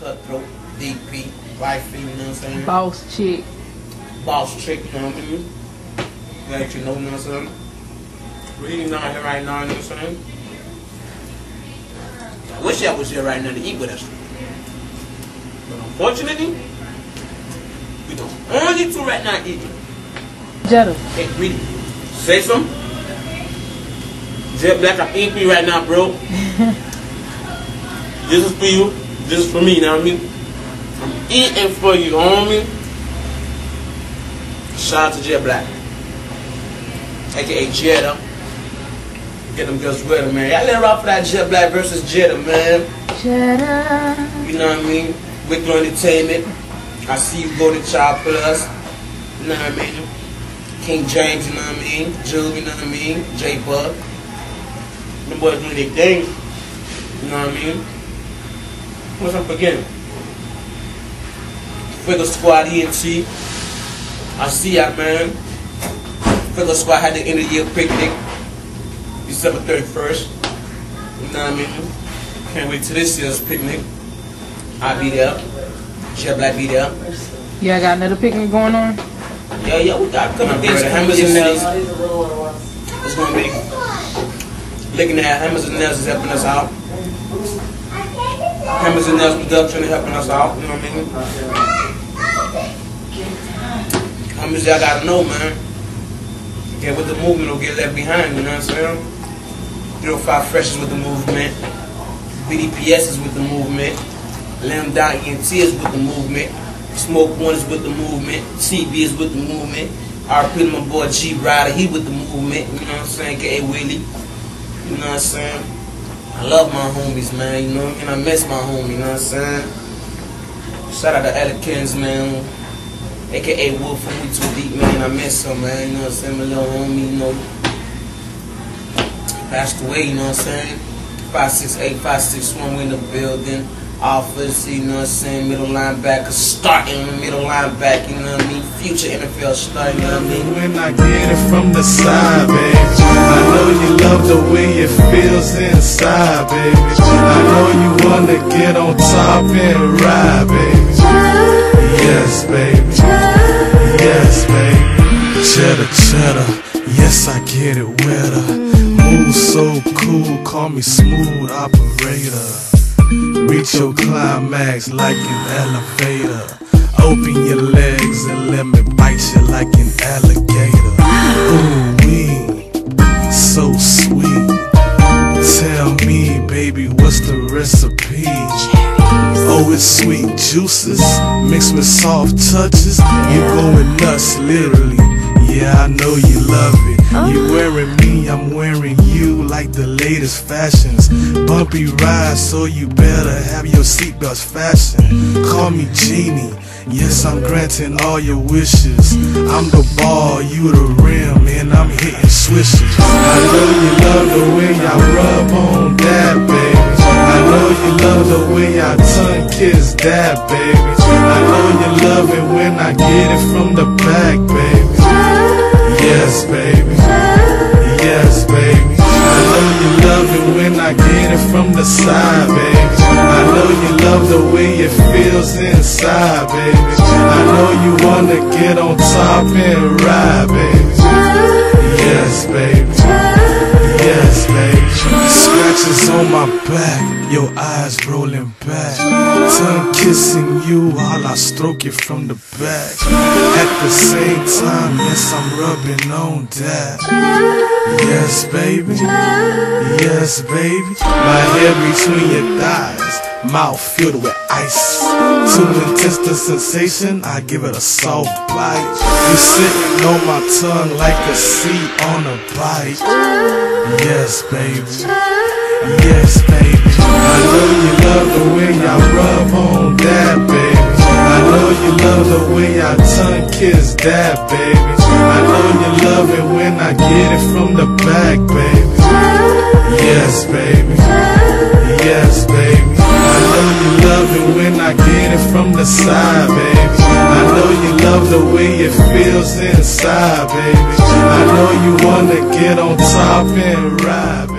Cutthroat, DP, wifey, you know what I'm saying? Boss chick. Boss chick, you know what I mean? Let you know what I'm saying? We're eating down here right now, you know what I'm saying? I wish I was here right now to eat with us. But unfortunately, we the only two right now eating. Jetta. Hey, greedy. Say something. Jet Black, I'm eating for you right now, bro. This is for you. This is for me, you know what I mean? I'm eating for you, homie. Shout out to Jet Black, aka Jetta. Get them girls ready, man. Y'all let her out for that Jet Black versus Jetta, man. Jetta. You know what I mean? Wicklow Entertainment. I see you go to Child Plus. You know what I mean? King James, you know what I mean? Jude, you know what I mean? J Bug. Them boys doing their thing. You know what I mean? What's I'm forgetting? Figure Squad ENT. I see y'all, man. Figure Squad had the end of the year picnic. December 31st. You know what I mean? Can't wait till this year's picnic. I'll be there. Jet Black be there. Yeah, I got another picnic going on. Yeah, we got a couple things. Hammers and Nails. It's gonna be looking at Hammers and Nails is helping us out. Hammers and Nails production is helping us out. You know what I mean? Hammers, y'all gotta know, man. Get with the movement or get left behind. You know what I'm saying? 305 Fresh is with the movement. BDPS is with the movement. Lamb ENT is with the movement. Smoke One is with the movement. CB is with the movement. RP, my boy G Rider, he with the movement. You know what I'm saying? K.A. Willie. You know what I'm saying? I love my homies, man. You know, and I miss my homie. You know what I'm saying? Shout out to Elikins, man. A.K.A. Wolf from We Too Deep, man. I miss him, man. You know what I'm saying? My little homie, you know. Passed away, you know what I'm saying? 568, 561, we in the building. Offers, you know what I'm saying, middle linebacker, starting in the middle linebacker, you know what I mean, future NFL star, you know what I mean. When I get it from the side, baby, I know you love the way it feels inside, baby. I know you wanna get on top and ride, baby. Yes, baby. Yes, baby. Cheddar, cheddar, yes, I get it wetter. Move so cool, call me smooth operator. Reach your climax like an elevator. Open your legs and let me bite you like an alligator. Ooh-wee, so sweet. Tell me, baby, what's the recipe? Oh, it's sweet juices mixed with soft touches. You're going nuts, literally. Yeah, I know you love it. You wearing me, I'm wearing you like the latest fashions. Bumpy ride, so you better have your seatbelts fastened. Call me Genie, yes, I'm granting all your wishes. I'm the ball, you the rim, and I'm hitting swishes. I know you love the way I rub on that, baby. I know you love the way I tongue kiss that, baby. I know you love it when I get it from the back, baby. Yes, baby. Yes, baby. I know you love it when I get it from the side, baby. I know you love the way it feels inside, baby. I know you wanna get on top and ride, baby. Yes, baby. Yes, baby. Scratches on my back, your eyes rolling back. Tongue kissing you while I stroke it from the back. At the same time, yes, I'm rubbing on that. Yes, baby. Yes, baby. My hair between your thighs, mouth filled with ice. Too intense the sensation, I give it a soft bite. You sitting on my tongue like a seat on a bike. Yes, baby. Yes, baby. I know you love the way I rub on that, baby. I know you love the way I tongue kiss that, baby. I know you love it when I get it from the back, baby. Yes, baby. Yes, baby. I know you love it when I get it from the side, baby. I know you love the way it feels inside, baby. I know you wanna get on top and ride, baby.